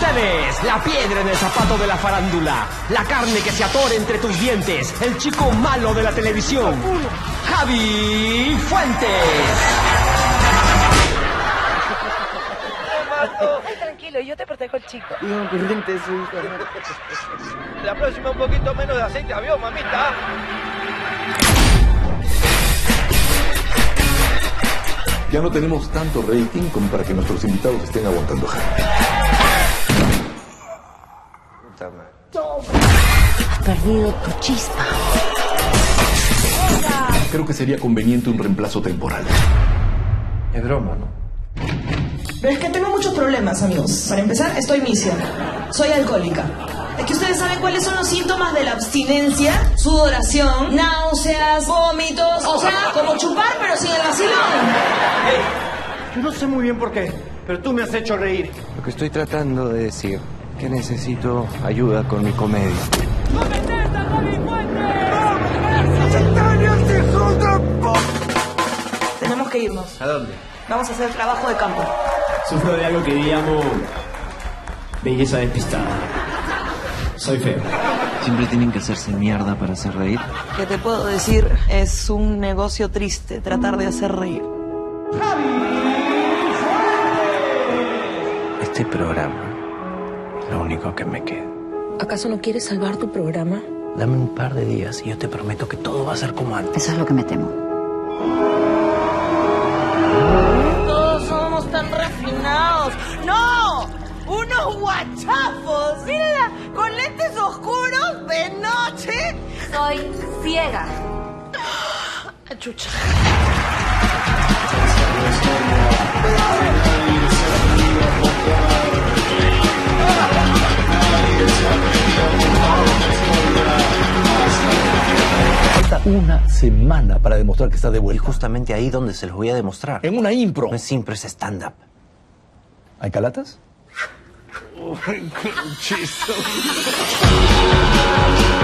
ustedes, la piedra en el zapato de la farándula, la carne que se atore entre tus dientes, el chico malo de la televisión, Javi Fuentes. Tranquilo, yo te protejo el chico. Digo, corriente su hijo. La próxima un poquito menos de aceite de avión, mamita. Ya no tenemos tanto rating como para que nuestros invitados estén aguantando. Has perdido tu chispa. Creo que sería conveniente un reemplazo temporal. Es broma, ¿no? Pero es que tengo muchos problemas, amigos. Para empezar, estoy misia. Soy alcohólica. Es que ustedes saben cuáles son los síntomas de la abstinencia. Sudoración, náuseas, vómitos. O sea, como chupar pero sin el vacilón. Yo no sé muy bien por qué, pero tú me has hecho reír. Lo que estoy tratando de decir, que necesito ayuda con mi comedia. Tenemos que irnos. ¿A dónde? Vamos a hacer trabajo de campo. Sufro de algo que llamo belleza despistada. Soy feo. ¿Siempre tienen que hacerse mierda para hacer reír? ¿Qué te puedo decir? Es un negocio triste tratar de hacer reír. Este programa, lo único que me queda. ¿Acaso no quieres salvar tu programa? Dame un par de días y yo te prometo que todo va a ser como antes. Eso es lo que me temo. Todos somos tan refinados. ¡No! ¡Unos guachafos! ¡Mírala! Con lentes oscuros de noche. Soy ciega. Chucha. Falta una semana para demostrar que está de Y vuelta. justamente ahí donde se los voy a demostrar. En una impro. No es impro, es stand-up. ¿Hay calatas? Qué chiste.